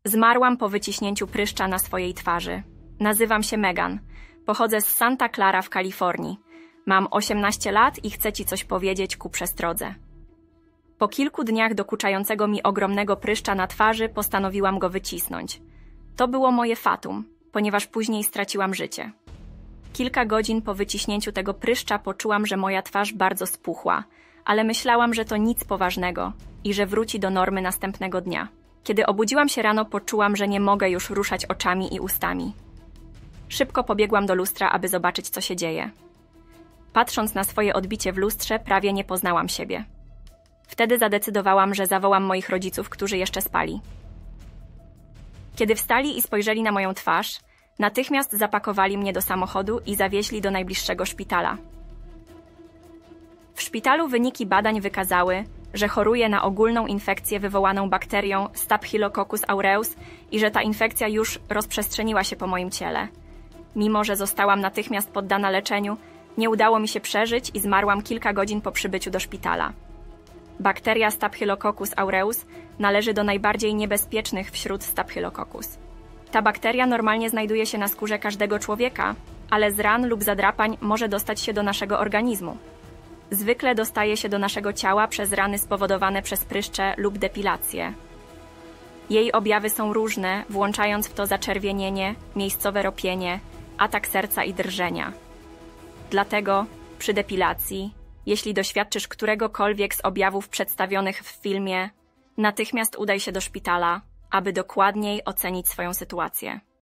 Zmarłam po wyciśnięciu pryszcza na swojej twarzy. Nazywam się Megan. Pochodzę z Santa Clara w Kalifornii. Mam 18 lat i chcę ci coś powiedzieć ku przestrodze. Po kilku dniach dokuczającego mi ogromnego pryszcza na twarzy postanowiłam go wycisnąć. To było moje fatum, ponieważ później straciłam życie. Kilka godzin po wyciśnięciu tego pryszcza poczułam, że moja twarz bardzo spuchła, ale myślałam, że to nic poważnego i że wróci do normy następnego dnia. Kiedy obudziłam się rano, poczułam, że nie mogę już ruszać oczami i ustami. Szybko pobiegłam do lustra, aby zobaczyć, co się dzieje. Patrząc na swoje odbicie w lustrze, prawie nie poznałam siebie. Wtedy zadecydowałam, że zawołam moich rodziców, którzy jeszcze spali. Kiedy wstali i spojrzeli na moją twarz, natychmiast zapakowali mnie do samochodu i zawieźli do najbliższego szpitala. W szpitalu wyniki badań wykazały, że choruję na ogólną infekcję wywołaną bakterią Staphylococcus aureus i że ta infekcja już rozprzestrzeniła się po moim ciele. Mimo że zostałam natychmiast poddana leczeniu, nie udało mi się przeżyć i zmarłam kilka godzin po przybyciu do szpitala. Bakteria Staphylococcus aureus należy do najbardziej niebezpiecznych wśród Staphylococcus. Ta bakteria normalnie znajduje się na skórze każdego człowieka, ale z ran lub zadrapań może dostać się do naszego organizmu. Zwykle dostaje się do naszego ciała przez rany spowodowane przez pryszcze lub depilację. Jej objawy są różne, włączając w to zaczerwienienie, miejscowe ropienie, atak serca i drżenia. Dlatego przy depilacji, jeśli doświadczysz któregokolwiek z objawów przedstawionych w filmie, natychmiast udaj się do szpitala, aby dokładniej ocenić swoją sytuację.